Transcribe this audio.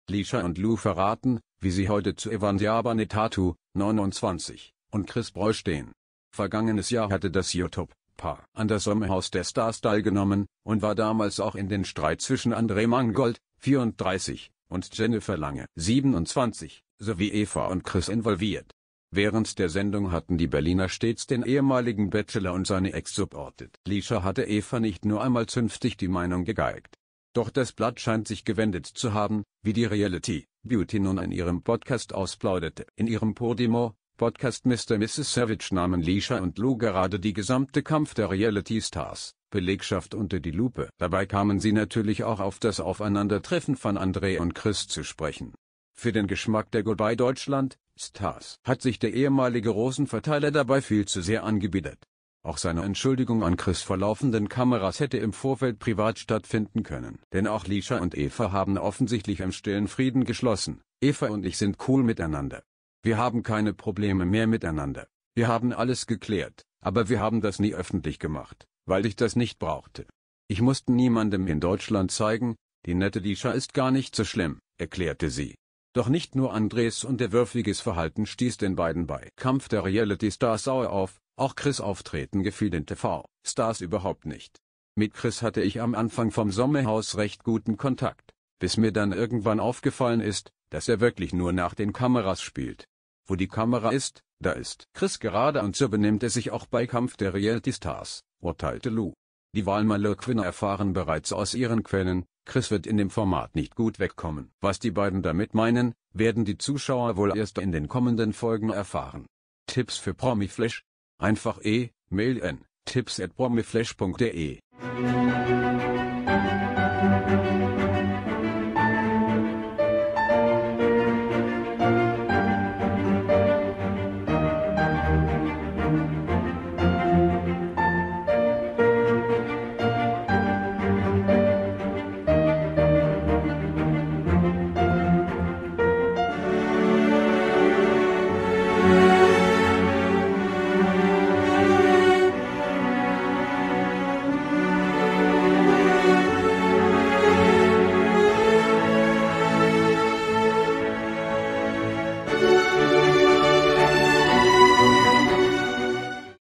Lisha und Lou verraten, wie sie heute zu Evanthia Banetatu, 29, und Chris Breu stehen. Vergangenes Jahr hatte das YouTube-Paar an der Sommerhaus der Stars teilgenommen und war damals auch in den Streit zwischen André Mangold, 34, und Jennifer Lange, 27, sowie Eva und Chris involviert. Während der Sendung hatten die Berliner stets den ehemaligen Bachelor und seine Ex supportet. Lisha hatte Eva nicht nur einmal zünftig die Meinung gegeigt. Doch das Blatt scheint sich gewendet zu haben, wie die Reality Beauty nun in ihrem Podcast ausplauderte. In ihrem Podimo-Podcast Mr. Mrs. Savage nahmen Lisha und Lou gerade die gesamte Kampf der Reality-Stars, Belegschaft unter die Lupe. Dabei kamen sie natürlich auch auf das Aufeinandertreffen von André und Chris zu sprechen. Für den Geschmack der Goodbye Deutschland Stars hat sich der ehemalige Rosenverteiler dabei viel zu sehr angebiedert. Auch seine Entschuldigung an Chris vor laufenden Kameras hätte im Vorfeld privat stattfinden können. Denn auch Lisha und Eva haben offensichtlich im stillen Frieden geschlossen. Eva und ich sind cool miteinander. Wir haben keine Probleme mehr miteinander. Wir haben alles geklärt, aber wir haben das nie öffentlich gemacht, weil ich das nicht brauchte. Ich musste niemandem in Deutschland zeigen, die nette Lisha ist gar nicht so schlimm, erklärte sie. Doch nicht nur Andres unterwürfiges Verhalten stieß den beiden bei Kampf der Reality-Stars sauer auf, auch Chris' Auftreten gefiel den TV-Stars überhaupt nicht. Mit Chris hatte ich am Anfang vom Sommerhaus recht guten Kontakt, bis mir dann irgendwann aufgefallen ist, dass er wirklich nur nach den Kameras spielt. Wo die Kamera ist, da ist Chris gerade und so benimmt er sich auch bei Kampf der Reality-Stars, urteilte Lou. Die Wahlmalöquiner erfahren bereits aus ihren Quellen, Chris wird in dem Format nicht gut wegkommen. Was die beiden damit meinen, werden die Zuschauer wohl erst in den kommenden Folgen erfahren. Tipps für Promiflash? Einfach E-Mail an tipps@promiflash.de